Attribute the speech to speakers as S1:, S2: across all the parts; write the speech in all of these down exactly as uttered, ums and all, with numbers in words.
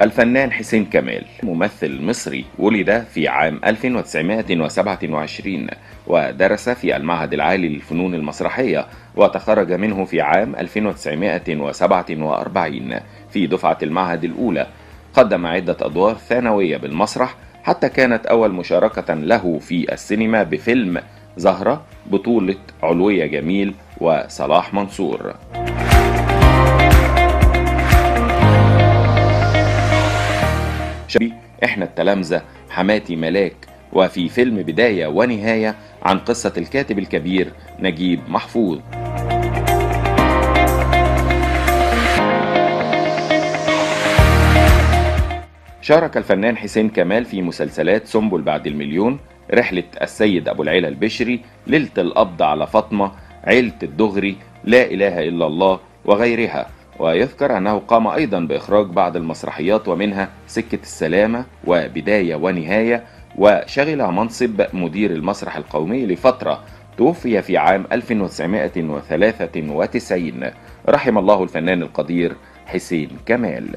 S1: الفنان حسين كمال ممثل مصري، ولد في عام ألف وتسعمائة وسبعة وعشرين ودرس في المعهد العالي للفنون المسرحية، وتخرج منه في عام ألف وتسعمائة وسبعة وأربعين في دفعة المعهد الأولى. قدم عدة أدوار ثانوية بالمسرح حتى كانت أول مشاركة له في السينما بفيلم زهرة بطولة علوية جميل وصلاح منصور. إحنا التلامذة، حماتي ملاك، وفي فيلم بداية ونهاية عن قصة الكاتب الكبير نجيب محفوظ. شارك الفنان حسين كمال في مسلسلات سنبل بعد المليون، رحلة السيد أبو العلا البشري، ليلة القبض على فاطمة، عيلة الدغري، لا إله إلا الله وغيرها. ويذكر أنه قام أيضا بإخراج بعض المسرحيات ومنها سكة السلامة وبداية ونهاية، وشغل منصب مدير المسرح القومي لفترة. توفي في عام ألف وتسعمائة وثلاثة وتسعين. رحم الله الفنان القدير حسين كمال.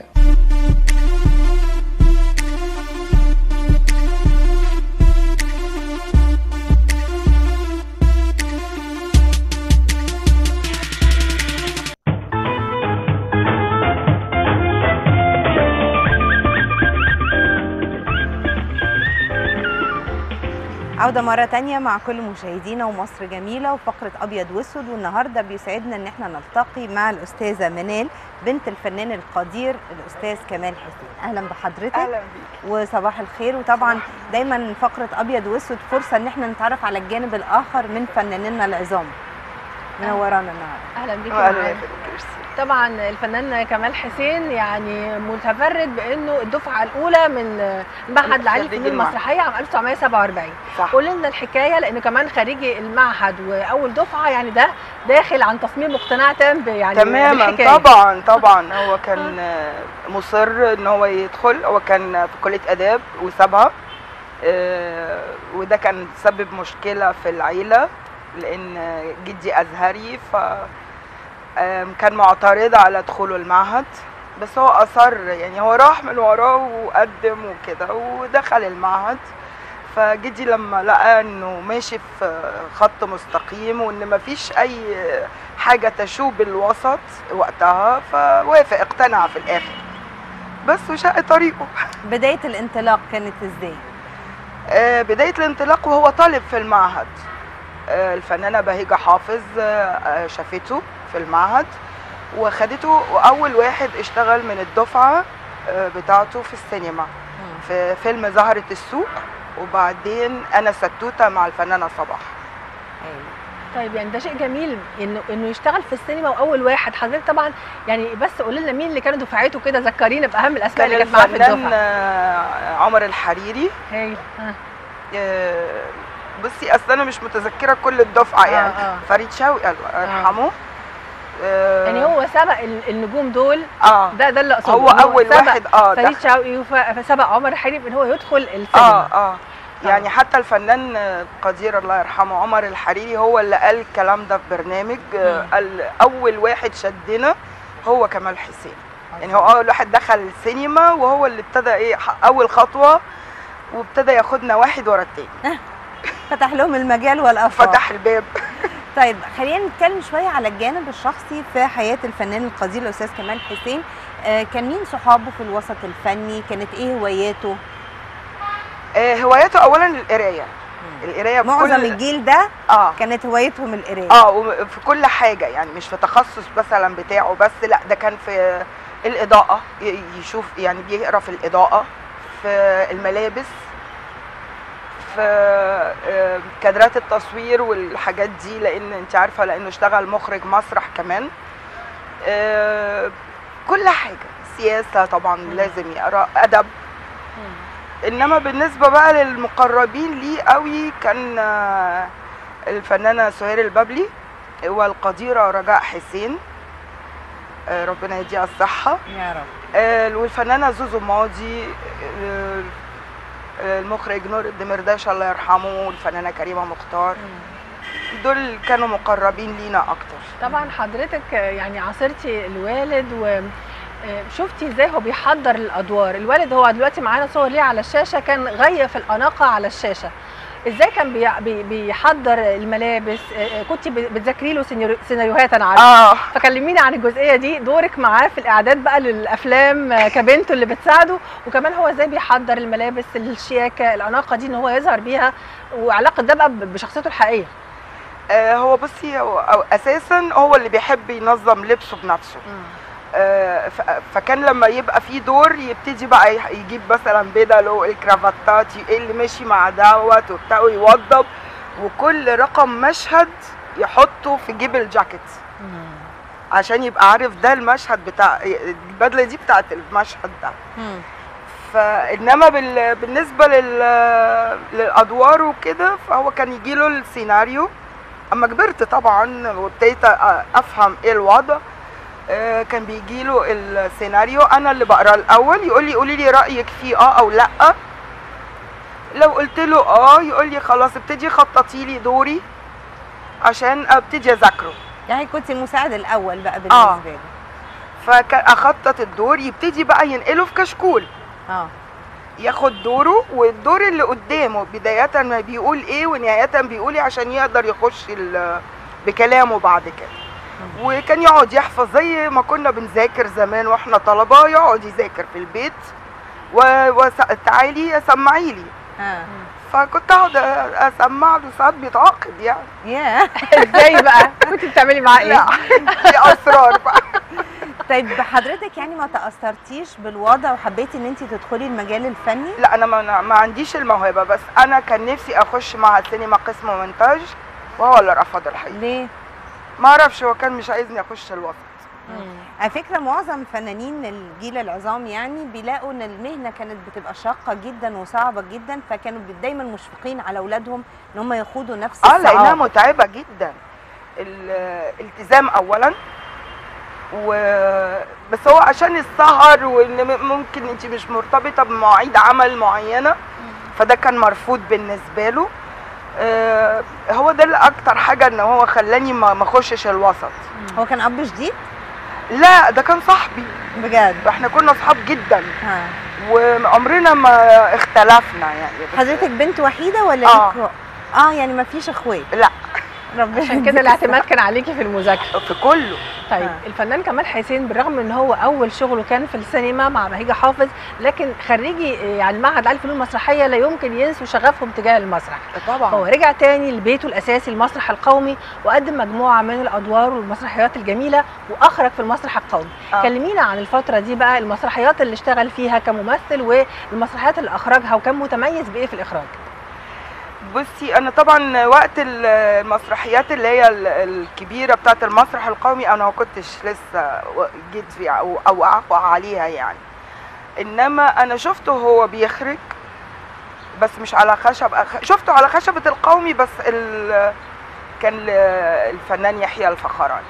S2: عودة مرة تانية مع كل مشاهدينا ومصر جميلة وفقرة أبيض وأسود، والنهاردة بيسعدنا إن احنا نلتقي مع الأستاذة منال بنت الفنان القدير الأستاذ كمال حسين. أهلا بحضرتك.
S3: أهلا بيك
S2: وصباح الخير. وطبعا دايما فقرة أبيض وأسود فرصة إن احنا نتعرف على الجانب الآخر من فنانينا العظام. منورانا النهارده.
S4: اهلا بيكي
S3: معانا.
S4: طبعا الفنان كمال حسين يعني متفرد بانه الدفعه الاولى من المعهد العالي للفنون المسرحيه عام ألف وتسعمائة وسبعة وأربعين. قولي لنا الحكايه، لانه كمان خريجي المعهد واول دفعه، يعني ده داخل عن تصميم مقتنع تام يعني
S3: تماما. طبعا طبعا هو كان مصر ان هو يدخل، هو كان في كليه اداب وسابها، وده كان سبب مشكله في العيله لان جدي ازهري، ف كان معترض على دخوله المعهد، بس هو اصر، يعني هو راح من وراه وقدم وكده ودخل المعهد. فجدي لما لقى انه ماشي في خط مستقيم وان مفيش اي حاجه تشوب الوسط وقتها، فوافق، اقتنع في الاخر بس وشق طريقه.
S2: بدايه الانطلاق كانت ازاي؟
S3: آه بدايه الانطلاق وهو طالب في المعهد. آه الفنانه بهيجه حافظ آه شافته في المعهد وخدته، واول واحد اشتغل من الدفعه بتاعته في السينما في فيلم زهرة السوق، وبعدين انا ستوته مع الفنانه صباح.
S4: طيب يعني ده شيء جميل انه انه يشتغل في السينما واول واحد. حضرتك طبعا يعني بس قولي لنا مين اللي كانوا دفعته كده، ذكرينا باهم الاسماء اللي كانت معاه في الدفعه.
S3: كان عمر الحريري.
S4: هايل.
S3: آه بصي اصل انا مش متذكره كل الدفعه يعني. آه آه. فريد شوقي الله يرحمه.
S4: آه يعني هو سبق النجوم دول.
S3: اه
S4: ده ده اللي اقصده،
S3: هو اول واحد اه
S4: فريد شوقي، فسبق عمر الحريري ان هو يدخل السينما.
S3: اه اه يعني حتى الفنان القدير الله يرحمه عمر الحريري هو اللي قال الكلام ده في برنامج. آه قال اول واحد شدنا هو كمال حسين. يعني هو اول واحد دخل السينما وهو اللي ابتدى ايه اول خطوه، وابتدى ياخدنا واحد ورا التاني.
S2: فتح لهم المجال والافاق،
S3: فتح الباب.
S2: طيب خلينا نتكلم شويه على الجانب الشخصي في حياه الفنان القدير الاستاذ كمال حسين. آه كان مين صحابه في الوسط الفني؟ كانت ايه هواياته؟
S3: آه هواياته اولا القرايه. القرايه
S2: معظم كل... الجيل ده
S3: آه.
S2: كانت هوايتهم القرايه.
S3: اه وفي كل حاجه، يعني مش في تخصص مثلا بتاعه بس، لا ده كان في الاضاءه، يشوف يعني بيقرا في الاضاءه، في الملابس، في كادرات التصوير والحاجات دي، لان انت عارفه لانه اشتغل مخرج مسرح كمان. كل حاجه، سياسه طبعا لازم يقرا، ادب. انما بالنسبه بقى للمقربين ليه قوي كان الفنانه سهير البابلي والقديره رجاء حسين، ربنا يديها الصحه
S2: يا رب،
S3: والفنانه زوزو ماضي، المخرج نور الدمرداش الله يرحمه، والفنانه كريمه مختار. دول كانوا مقربين لينا اكتر.
S4: طبعا حضرتك يعني عاصرتي الوالد و شفتي ازاي هو بيحضر الادوار؟ الوالد هو دلوقتي معانا صور ليه على الشاشه، كان غايه في الاناقه على الشاشه. ازاي كان بي بيحضر الملابس؟ كنت بتذاكري له سيناريوهات انا عارفه.
S3: اه
S4: فكلميني عن الجزئيه دي، دورك معاه في الاعداد بقى للافلام كبنته اللي بتساعده، وكمان هو ازاي بيحضر الملابس الشياكه الاناقه دي ان هو يظهر بيها، وعلاقه ده بقى بشخصيته الحقيقيه.
S3: آه هو بصي، هو اساسا هو اللي بيحب ينظم لبسه بنفسه. آه فكان لما يبقى في دور يبتدي بقى يجيب مثلا بدله، الكرافتات، ايه اللي ماشي مع دوت وبتاع، ويوضب، وكل رقم مشهد يحطه في جيب الجاكيت عشان يبقى عارف ده المشهد بتاع البدله دي بتاعت المشهد ده. مم. فانما بالنسبه للادوار وكده، فهو كان يجي له السيناريو. اما كبرت طبعا وابتديت افهم ايه الوضع، كان بيجي له السيناريو، انا اللي بقراه الاول، يقول لي قولي لي رايك فيه اه او لا. لو قلت له اه يقول لي خلاص ابتدي خططي لي دوري عشان ابتدي اذاكره.
S2: يعني كنت المساعد الاول بقى بالنسبه
S3: آه.
S2: له.
S3: فكان اخطط الدور، يبتدي بقى ينقله في كشكول. اه ياخد دوره، والدور اللي قدامه بدايه ما بيقول ايه ونهايه بيقول ايه عشان يقدر يخش بكلامه بعد كده. وكان يقعد يحفظ زي ما كنا بنذاكر زمان واحنا طلبه، يقعد يذاكر في البيت وتعالي سمعي لي. آه. فكنت اقعد اسمع له، ساعات بيتعاقب يعني.
S2: ياه
S4: ازاي بقى؟ كنت بتعملي معاه ايه؟
S3: لا دي اسرار بقى.
S2: طيب حضرتك يعني ما تاثرتيش بالوضع وحبيتي ان انت تدخلي المجال الفني؟
S3: لا انا ما, ما عنديش الموهبه، بس انا كان نفسي اخش مع السينما قسم مونتاج، وهو اللي رفض الحقيقه.
S2: ليه؟
S3: ما اعرفش، هو كان مش عايزني اخش الوسط.
S2: على فكره معظم فنانين الجيل العظام يعني بيلاقوا ان المهنه كانت بتبقى شاقه جدا وصعبه جدا، فكانوا دايما مشفقين على اولادهم ان هم يخوضوا نفس
S3: اه لانها متعبه جدا. الالتزام اولا، و بس هو عشان السهر، وان ممكن انت مش مرتبطه بمواعيد عمل معينه، فده كان مرفوض بالنسبه له. آه هو ده اللي اكتر حاجه ان هو خلاني ما اخشش الوسط.
S2: هو كان اب شديد؟
S3: لا ده كان صاحبي
S2: بجد،
S3: احنا كنا اصحاب جدا.
S2: ها.
S3: وعمرنا ما اختلفنا يعني.
S2: حضرتك بنت وحيده ولا
S3: اه
S2: ليك؟ اه يعني ما فيش اخوات؟
S3: لا.
S4: عشان كده الاعتماد كان عليكي في المذاكره
S3: في كله.
S4: طيب آه. الفنان كمال حسين بالرغم ان هو اول شغله كان في السينما مع بهيجه حافظ، لكن خريجي يعني المعهد العالي للفنون المسرحيه لا يمكن ينسوا شغفهم تجاه المسرح.
S3: طبعا
S4: هو رجع تاني لبيته الاساسي المسرح القومي، وقدم مجموعه من الادوار والمسرحيات الجميله، واخرج في المسرح القومي. آه. كلمينا عن الفتره دي بقى، المسرحيات اللي اشتغل فيها كممثل والمسرحيات اللي اخرجها، وكان متميز بايه في الاخراج؟
S3: بصي انا طبعا وقت المسرحيات اللي هي الكبيره بتاعه المسرح القومي انا ما كنتش لسه جيت فيها او او اقع عليها يعني، انما انا شفته هو بيخرج بس مش على خشب، شفته على خشبه القومي، بس كان الفنان يحيى الفخراني.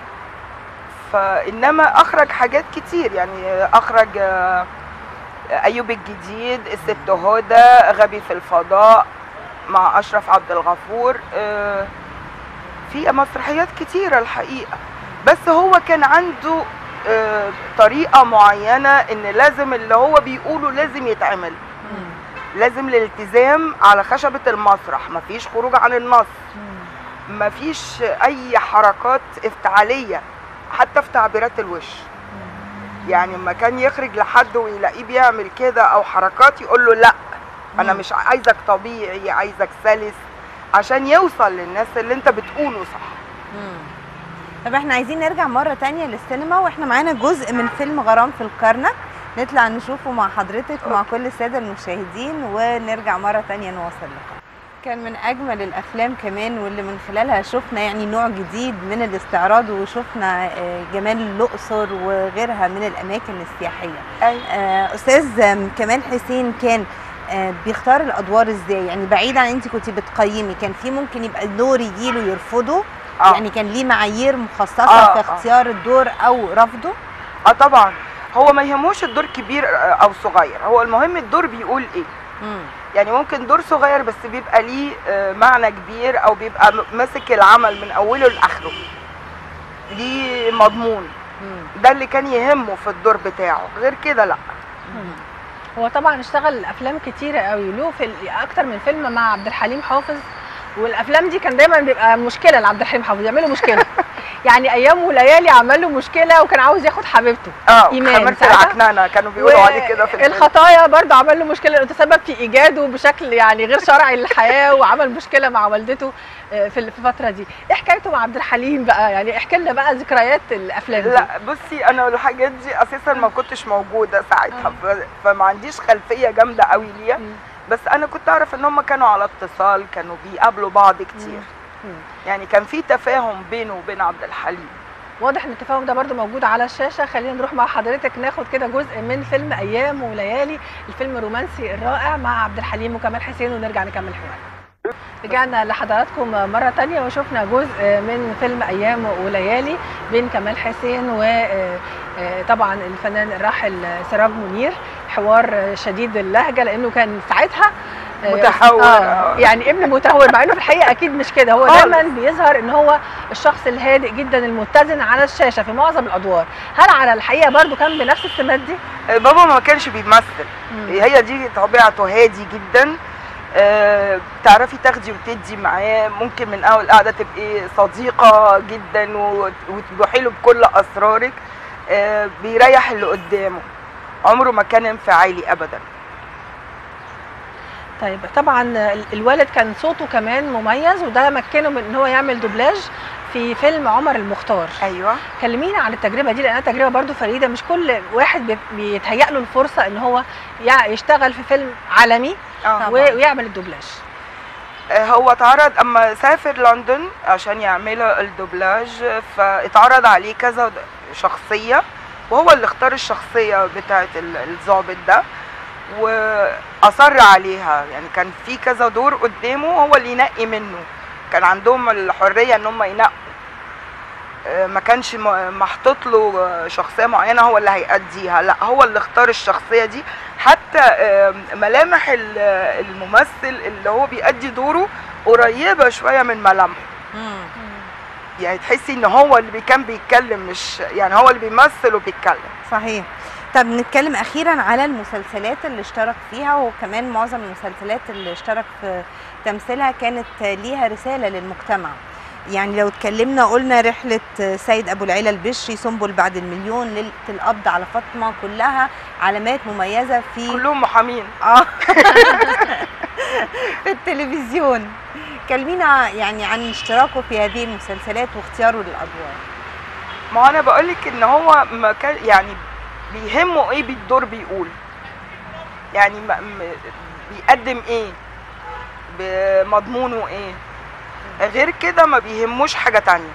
S3: فانما اخرج حاجات كتير يعني، اخرج ايوب الجديد، الست هدى، غبي في الفضاء مع اشرف عبد الغفور، في مسرحيات كتيره الحقيقه. بس هو كان عنده طريقه معينه ان لازم اللي هو بيقوله لازم يتعمل، لازم الالتزام على خشبه المسرح، مفيش خروج عن النص، مفيش اي حركات افتعاليه حتى في تعبيرات الوش. يعني لما كان يخرج لحد ويلاقيه بيعمل كده او حركات يقول له لا انا مش عايزك طبيعي، عايزك سلس عشان يوصل للناس اللي انت بتقوله صح.
S2: مم. طب احنا عايزين نرجع مره تانية للسينما، واحنا معانا جزء من فيلم غرام في الكرنك، نطلع نشوفه مع حضرتك ومع كل الساده المشاهدين، ونرجع مره تانية نواصل لكم. كان من اجمل الافلام كمان، واللي من خلالها شفنا يعني نوع جديد من الاستعراض، وشفنا جمال الاقصر وغيرها من الاماكن السياحيه.
S3: أيوة.
S2: استاذ كمال حسين كان بيختار الادوار ازاي؟ يعني بعيدا عن انت كنت بتقيمي، كان في ممكن يبقى الدور يجيله يرفضه؟ آه. يعني كان ليه معايير مخصصه آه. في اختيار آه. الدور او رفضه؟
S3: اه طبعا، هو ما يهموش الدور كبير او صغير، هو المهم الدور بيقول ايه. مم. يعني ممكن دور صغير بس بيبقى ليه معنى كبير، او بيبقى ماسك العمل من اوله لاخره، ليه مضمون. ده اللي كان يهمه في الدور بتاعه، غير كده لا.
S4: هو طبعا اشتغل افلام كتيره قوي، له في اكتر من فيلم مع عبد الحليم حافظ، والافلام دي كان دايما بيبقى مشكله لعبد الحليم حافظ، يعملوا مشكله يعني ايام وليالي عمل له مشكله وكان عاوز ياخد حبيبته
S3: اه ايمان العكنانه كانوا بيقولوا و... عليه كده في الفيلم.
S4: الخطايا برضه عمل له مشكله لانه تسبب في ايجاده بشكل يعني غير شرعي للحياه، وعمل مشكله مع والدته في الفتره دي. ايه حكايته مع عبد الحليم بقى؟ يعني احكي لنا بقى ذكريات الافلام دي.
S3: لا بصي انا الحاجات دي اساسا ما كنتش موجوده ساعتها، فما عنديش خلفيه جامده قوي ليها، بس انا كنت اعرف ان هم كانوا على اتصال، كانوا بيقابلوا بعض كتير. مم. يعني كان في تفاهم بينه وبين عبد الحليم.
S4: واضح ان التفاهم ده برضو موجود على الشاشه. خلينا نروح مع حضرتك ناخد كده جزء من فيلم ايام وليالي، الفيلم الرومانسي الرائع مع عبد الحليم وكمال حسين، ونرجع نكمل حوارنا. رجعنا لحضراتكم مرة تانية وشفنا جزء من فيلم أيام وليالي بين كمال حسين وطبعا الفنان الراحل سراج منير. حوار شديد اللهجة لأنه كان ساعتها
S3: متهور،
S4: آه يعني ابن متهور، مع انه في الحقيقه اكيد مش كده. هو دايما بيظهر ان هو الشخص الهادئ جدا المتزن على الشاشه في معظم الادوار. هل على الحقيقه برضو كان بنفس السمات دي؟
S3: بابا ما كانش بيمثل، هي دي طبيعته، هادي جدا. أه تعرفي تاخدي وتدي معاه، ممكن من اول قعده تبقي صديقه جدا وتبوحي له بكل اسرارك. أه بيريح اللي قدامه، عمره ما كان انفعالي ابدا.
S4: طيب طبعا الوالد كان صوته كمان مميز، وده مكنه من ان هو يعمل دوبلاج في فيلم عمر المختار.
S3: ايوه
S4: كلمينا عن التجربه دي لانها تجربه برضو فريده، مش كل واحد بيتهيأ له الفرصه ان هو يشتغل في فيلم عالمي آه. ويعمل الدوبلاج.
S3: هو اتعرض اما سافر لندن عشان يعملوا الدوبلاج، فاتعرض عليه كذا شخصيه وهو اللي اختار الشخصيه بتاعه الضابط ده واصر عليها. يعني كان في كذا دور قدامه هو اللي ينقي منه، كان عندهم الحريه ان هم ينقوا، ما كانش محطوط له شخصيه معينه هو اللي هيأديها، لا هو اللي اختار الشخصيه دي. حتى ملامح الممثل اللي هو بيأدي دوره قريبه شويه من ملامحه، يعني تحسي ان هو اللي كان بيتكلم، مش يعني هو اللي بيمثل وبيتكلم.
S2: صحيح. طب نتكلم اخيرا على المسلسلات اللي اشترك فيها، وكمان معظم المسلسلات اللي اشترك في تمثيلها كانت ليها رساله للمجتمع. يعني لو اتكلمنا قلنا رحله سيد ابو العلا البشري، سنبل بعد المليون، ليله القبض على فاطمه، كلها علامات مميزه في
S3: كلهم محامين
S2: اه في التلفزيون. كلمينا يعني عن اشتراكه في هذه المسلسلات واختياره للادوار.
S3: ما انا بقول لك ان هو ما كان يعني بيهمه ايه بالدور، بيقول يعني بيقدم ايه، بمضمونه ايه، غير كده ما بيهموش حاجه تانية.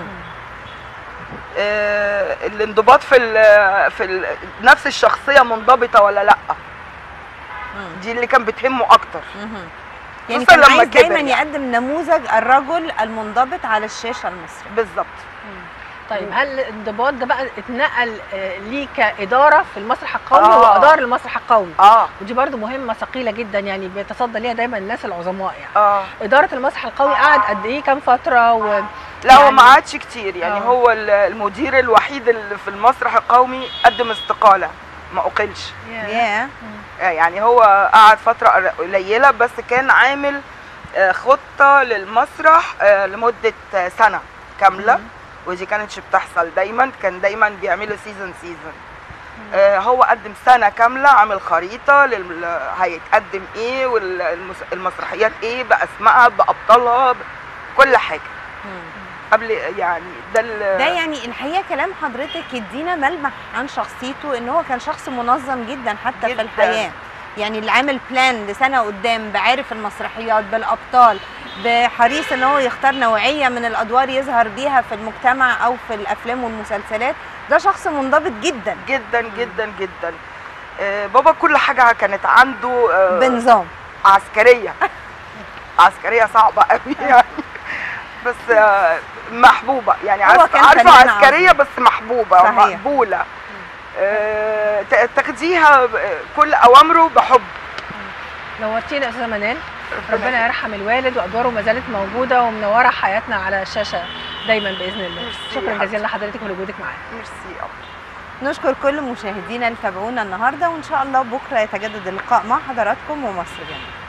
S3: آه الانضباط في ال في ال نفس الشخصيه منضبطه ولا لا، مم. دي اللي كان بتهمه اكتر. مم.
S2: يعني كان عايز دايما يعني يقدم نموذج الرجل المنضبط على الشاشه المصريه.
S3: بالظبط.
S4: طيب هل الانضباط ده بقى اتنقل ليه كاداره في المسرح القومي آه. واداره المسرح القومي؟
S3: اه
S4: ودي برضو مهمه ثقيله جدا، يعني بيتصدى ليها دايما الناس العظماء. يعني
S3: اه
S4: اداره المسرح القومي قعد قد ايه، كام فتره؟ و...
S3: لا يعني هو ما قعدش كتير، يعني أوه. هو المدير الوحيد اللي في المسرح القومي قدم استقاله ما اقلش.
S2: yeah.
S3: yeah. يعني هو قعد فتره قليله، بس كان عامل خطه للمسرح لمده سنه كامله. mm. ودي كانتش بتحصل دايما، كان دايما بيعملوا سيزون سيزون. آه هو قدم سنه كامله عامل خريطه لل... هيتقدم ايه، والمسرحيات ايه باسمائها بابطالها بكل حاجه. مم. قبل يعني ده
S2: ده يعني الحقيقه كلام حضرتك يدينا ملمح عن شخصيته، ان هو كان شخص منظم جدا حتى جداً. في الحياه، يعني اللي عامل بلان لسنه قدام، بعارف المسرحيات بالابطال، بحريص ان هو يختار نوعيه من الادوار يظهر بيها في المجتمع او في الافلام والمسلسلات. ده شخص منضبط جدا
S3: جدا جدا جدا. آه بابا كل حاجه كانت عنده آه
S2: بنظام.
S3: عسكريه عسكريه صعبه قوي يعني، بس آه محبوبه، يعني عارفه عسكريه بس محبوبه ومقبوله. آه تاخديها كل اوامره بحب.
S4: نورتينا يا استاذه منال، ربنا يرحم الوالد، وادواره ما زالت موجوده ومنوره حياتنا على الشاشه دايما باذن الله. شكرا جزيلا لحضرتك ولوجودك معانا.
S3: ميرسي.
S2: نشكر كل مشاهدينا اللي تابعونا النهارده، وان شاء الله بكره يتجدد اللقاء مع حضراتكم ومصر جميله.